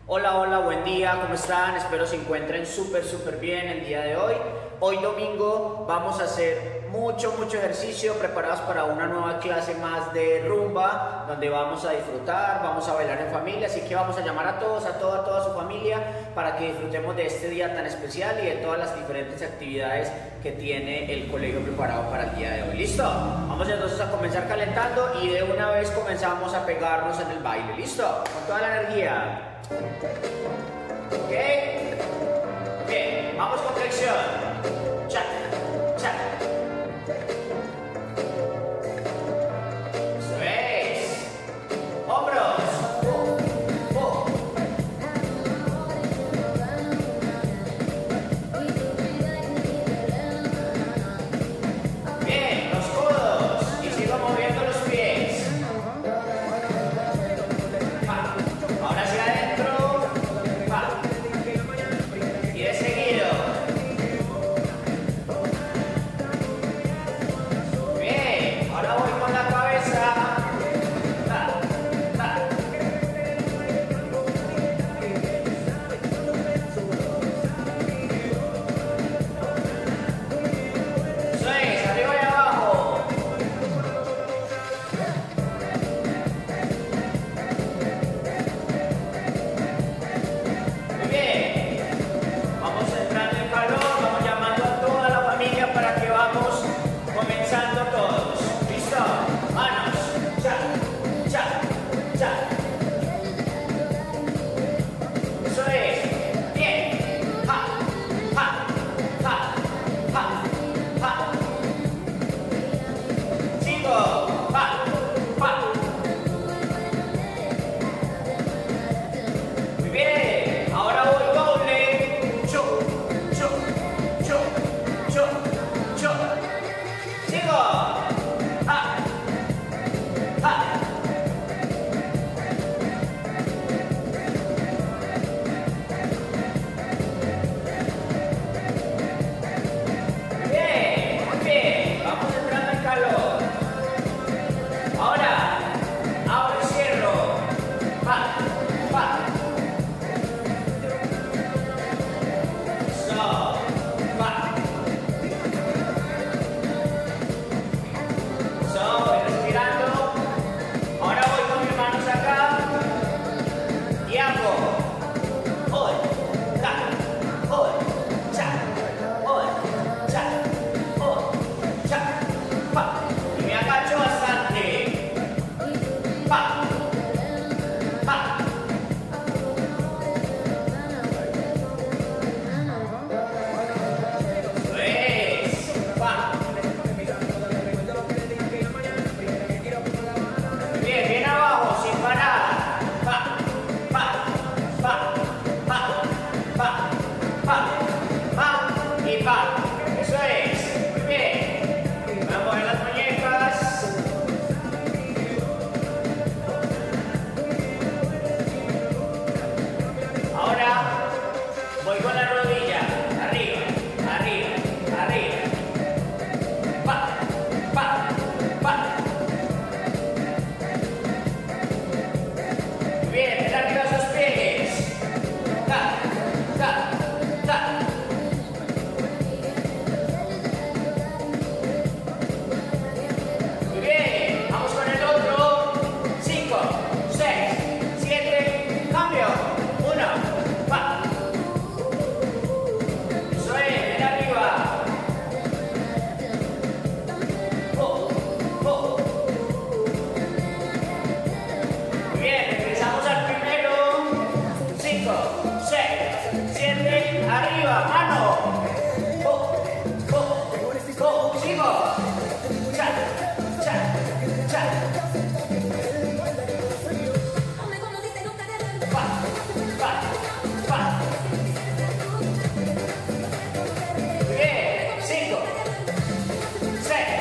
Hola, hola, buen día, ¿cómo están? Espero se encuentren súper bien el día de hoy. Hoy domingo vamos a hacer mucho ejercicio preparados para una nueva clase más de rumba, donde vamos a disfrutar, vamos a bailar en familia, así que vamos a llamar a todos, a toda su familia para que disfrutemos de este día tan especial y de todas las diferentes actividades que tiene el colegio preparado para el día de hoy. ¿Listo? Vamos entonces a comenzar calentando y de una vez comenzamos a pegarnos en el baile. ¿Listo? Con toda la energía. ¿Ok? Bien, vamos con flexión. Cha, cha. Eso es. Hombros. Bien, los codos. Y sigo moviendo los pies. Ahora hacia adentro. Y de seguido. Bien, ahora voy con la cabeza. Eso es, arriba y abajo. Muy bien. Vamos entrando en calor, vamos llamando a toda la familia para que vamos comenzando todos. ¿Listo? Manos. Cha, cha, cha. Eso es. Bien. Ja, ja, ja, ja, ja. Sigo. Ja, ja. Muy bien. Ahora voy doble. Chu, chu, chu, chu, chu. Sigo. Ja, ja. Muy bien. Vamos entrando en calor. Ahora, abro y cierro. Pa, pa. So, pa. So, voy respirando. Ahora voy con mis manos acá. Y hago. Hoy, ta, hoy, cha, hoy, cha, hoy, cha, pa. Y me agacho bastante. Pa, pa. Eso es. Pa. Bien, bien abajo, sin parar. Pa, pa, pa, pa, pa, pa, pa y pa. Eso es. Muy bien. Voy a mover las muñecas. Ahora voy con la rodilla. Arriba, arriba, arriba. Pa, pa, pa. Bien, ven arriba esos pies. Ta, ta, ta. Muy bien, vamos con el otro. 5, 6, 7, cambio. 1, pa. Eso es, ven arriba. Oh, oh. Muy bien, regresamos al primero. 5, 6, 7, arriba, mano. Oh, oh, oh, sigo. Cha, cha, cha. Pa, pa, pa. Muy bien, 5, 6,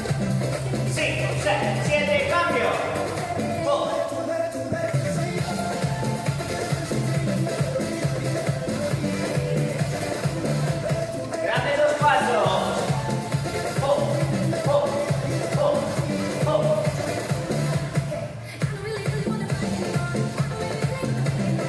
7, cambio. Oh. Grandes dos pasos. Oh, oh, oh, oh.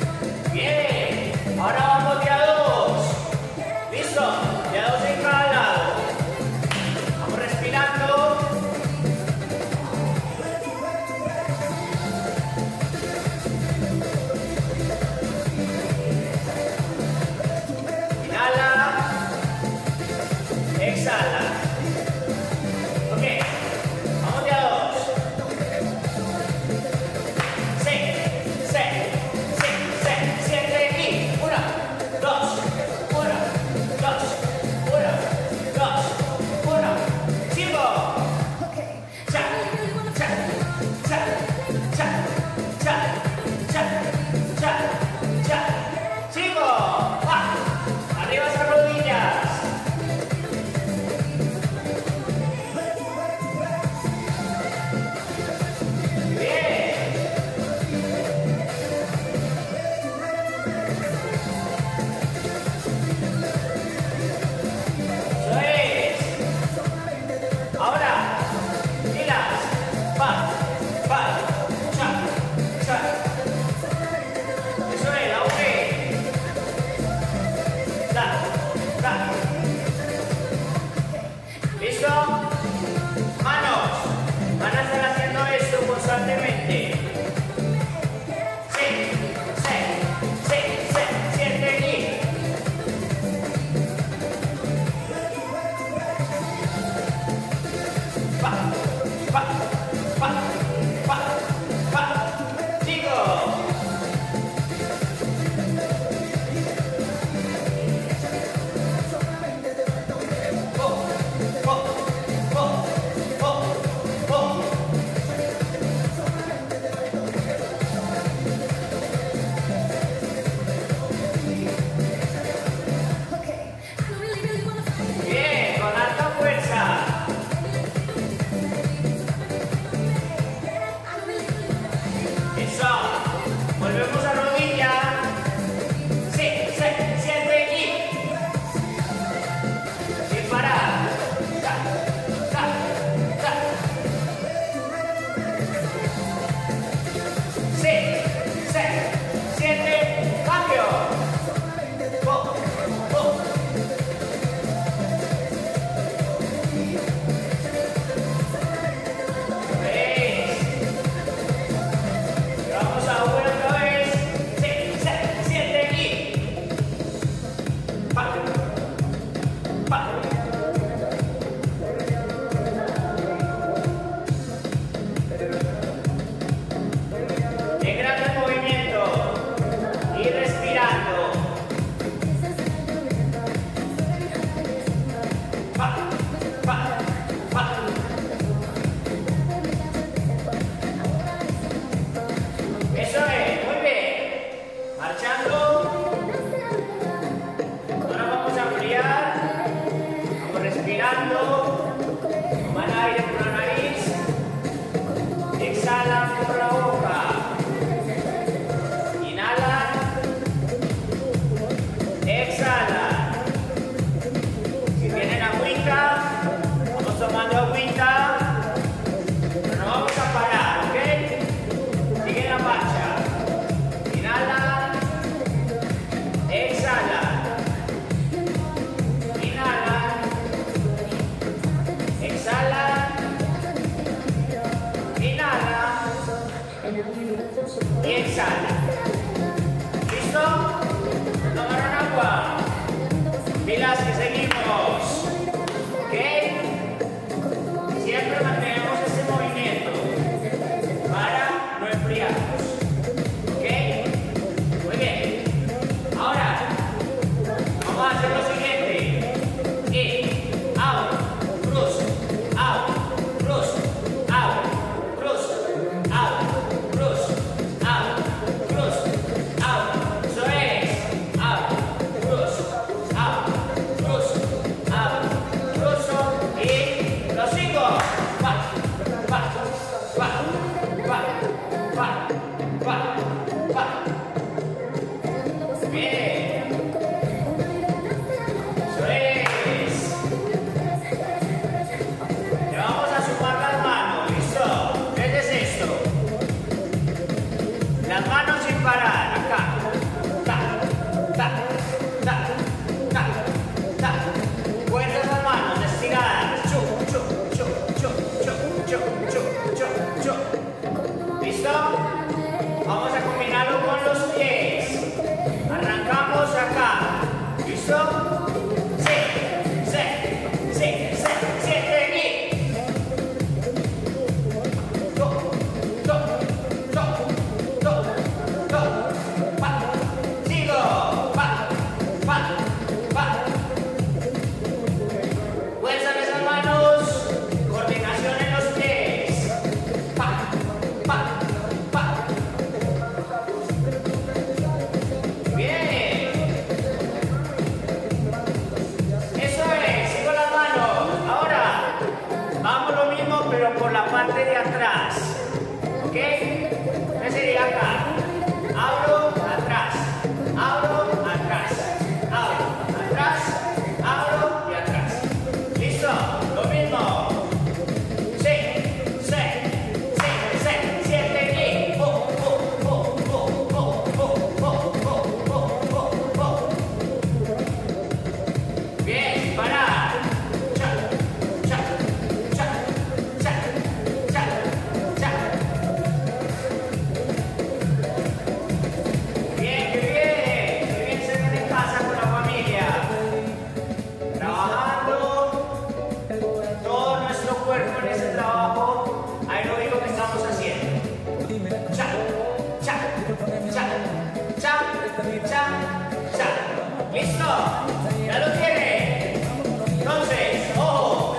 chan, chan. ¿Listo? ¿Ya lo tiene? Entonces, ojo.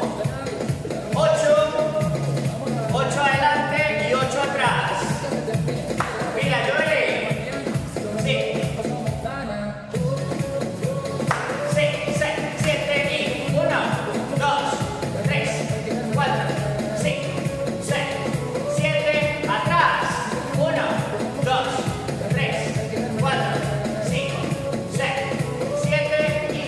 8 adelante y 8 atrás. Mira, Joel. Sí. 6, 7 y 1, 2, 3, 4, 5, 6, 7, atrás. 1, 2, 3, 4, 5, 6, 7 y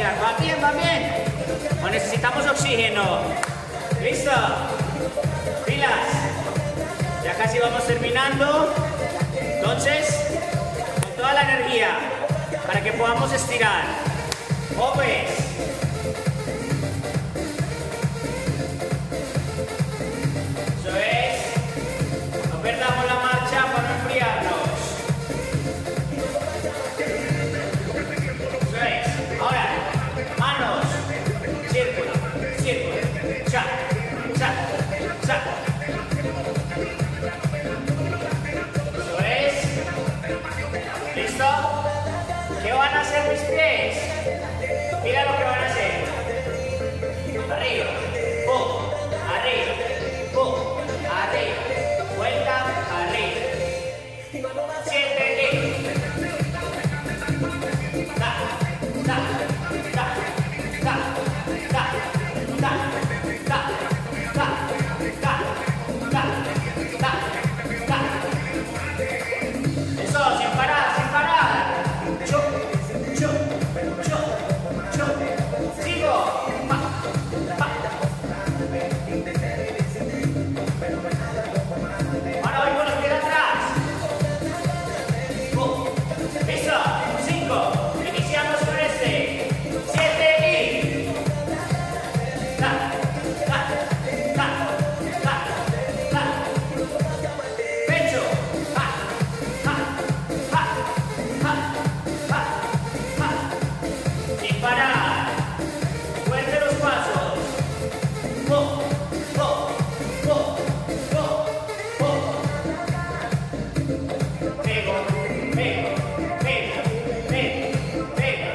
enfriar. ¿Va bien? ¿Va bien? ¿O necesitamos oxígeno? ¿Listo? Pilas. Ya casi vamos terminando. Entonces, con toda la energía, para que podamos estirar. Always. Eso es. No perdamos la marcha para no enfriarnos. Eso es. Ahora, manos. Círculo, círculo. Cha, cha, cha. Eso es. ¿Listo? ¿Qué van a hacer mis pies? Mira lo que van a hacer. Arriba, pum, arriba, pum, arriba. Vuelta, arriba. Siéntete. Ta, ta, ta, ta, ta, ta, ta, ta, ta, ta, ta, ta. Eso, sin parar, sin parar. Chu, chu, chu, chu. Sigo. Pa, pa. Ahora voy con los pies atrás. Listo. 5. Iniciamos con este. 7 y. Ta, ta, ta, ta, ta. Pecho. Pa, pa, pa, pa, pa, pa. Sin parar. Fuerte los pasos. Po, po, po, po, po. Pego, pego, pego, pego, pego.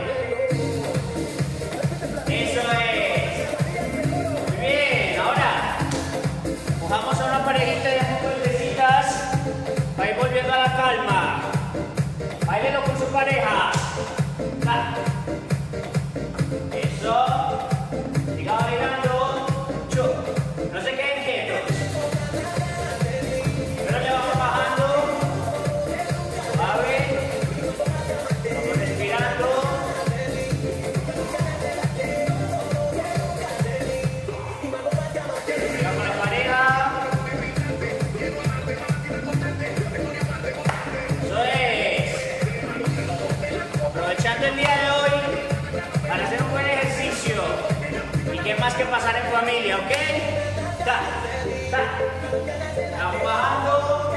Eso es. Muy bien, ahora mojamos a una parejita de vueltecitas para ir volviendo a la calma. Báilelo con su pareja. Ta. Eso. Siga bailando. Chu. No se queden quietos. Pero le vamos bajando. Suave. Vamos respirando. Siga con la pareja. Eso es. Aprovechando el día de hoy para hacer un buen ejercicio. Y qué más que pasar en familia, ¿ok? Ta, ta. Vamos bajando.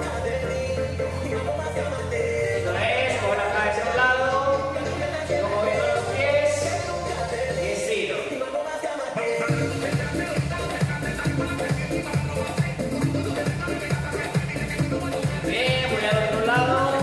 Eso es, con la cabeza a un lado. Sigo moviendo los pies. Y estiro. Bien, voy al otro lado.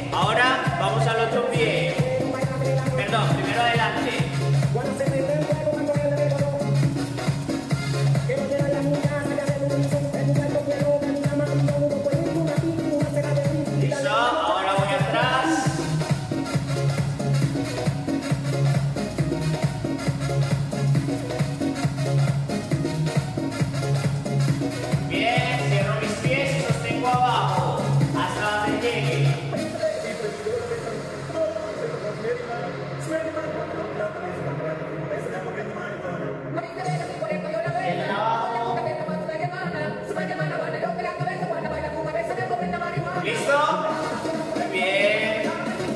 Ahora vamos al otro pie. Perdón, primero adelante. Listo, ahora voy atrás. Bien, cierro mis pies y sostengo abajo hasta donde llegue. ¿Listo? Muy bien.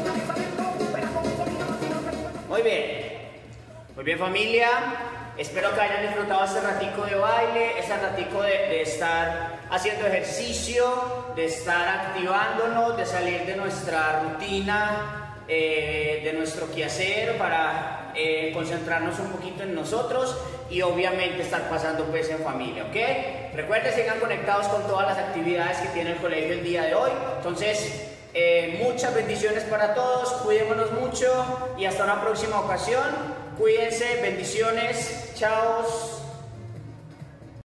Muy bien. Muy bien, familia. Espero que hayan disfrutado este ratico de baile, este ratico de estar haciendo ejercicio, de estar activándonos, de salir de nuestra rutina, de nuestro quehacer para concentrarnos un poquito en nosotros y obviamente estar pasando pues en familia, ¿ok? Recuerden, sigan conectados con todas las actividades que tiene el colegio el día de hoy. Entonces, muchas bendiciones para todos, cuidémonos mucho y hasta una próxima ocasión. Cuídense, bendiciones, chao.